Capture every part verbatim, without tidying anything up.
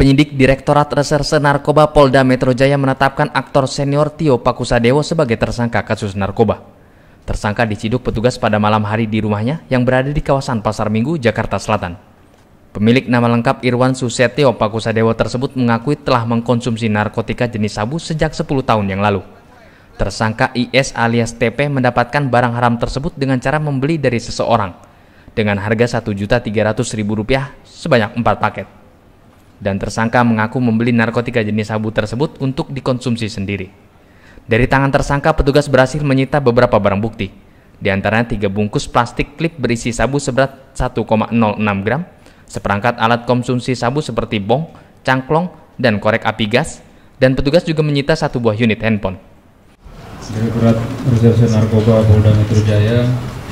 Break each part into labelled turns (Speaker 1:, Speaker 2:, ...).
Speaker 1: Penyidik Direktorat Reserse Narkoba Polda Metro Jaya menetapkan aktor senior Tio Pakusadewo sebagai tersangka kasus narkoba. Tersangka diciduk petugas pada malam hari di rumahnya yang berada di kawasan Pasar Minggu, Jakarta Selatan. Pemilik nama lengkap Irwan Susetio Pakusadewo tersebut mengakui telah mengkonsumsi narkotika jenis sabu sejak sepuluh tahun yang lalu. Tersangka I S alias T P mendapatkan barang haram tersebut dengan cara membeli dari seseorang dengan harga satu juta tiga ratus ribu rupiah sebanyak empat paket. Dan tersangka mengaku membeli narkotika jenis sabu tersebut untuk dikonsumsi sendiri. Dari tangan tersangka, petugas berhasil menyita beberapa barang bukti, di antaranya tiga bungkus plastik klip berisi sabu seberat satu koma nol enam gram, seperangkat alat konsumsi sabu seperti bong, cangklong, dan korek api gas, dan petugas juga menyita satu buah unit handphone.
Speaker 2: Direktorat Reserse Narkoba Polda Metro Jaya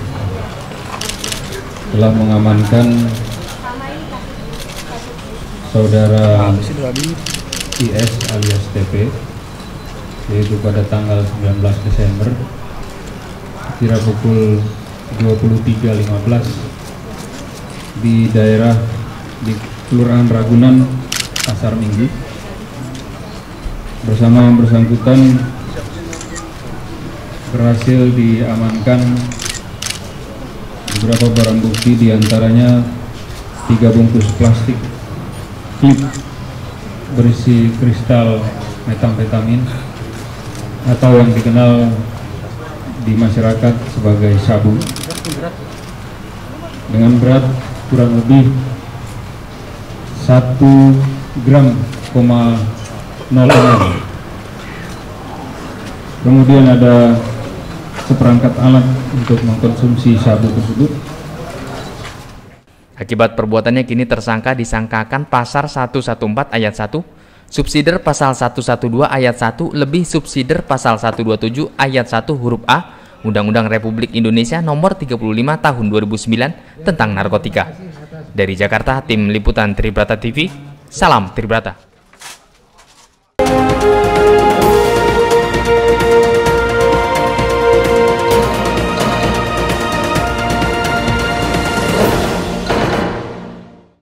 Speaker 2: telah mengamankan saudara I S alias T P, yaitu pada tanggal sembilan belas Desember kira pukul dua puluh tiga lima belas di daerah di Kelurahan Ragunan, Pasar Minggu. Bersama yang bersangkutan berhasil diamankan beberapa barang bukti, diantaranya tiga bungkus plastik klip berisi kristal metamfetamin atau yang dikenal di masyarakat sebagai sabu dengan berat kurang lebih satu gram koma nol enam. Kemudian ada seperangkat alat untuk mengkonsumsi sabu tersebut.
Speaker 1: Akibat perbuatannya kini tersangka disangkakan pasal seratus empat belas ayat satu, subsider pasal seratus dua belas ayat satu lebih subsider pasal seratus dua puluh tujuh ayat satu huruf A Undang-Undang Republik Indonesia Nomor tiga puluh lima Tahun dua ribu sembilan tentang narkotika. Dari Jakarta, tim liputan Tribrata T V, salam Tribrata.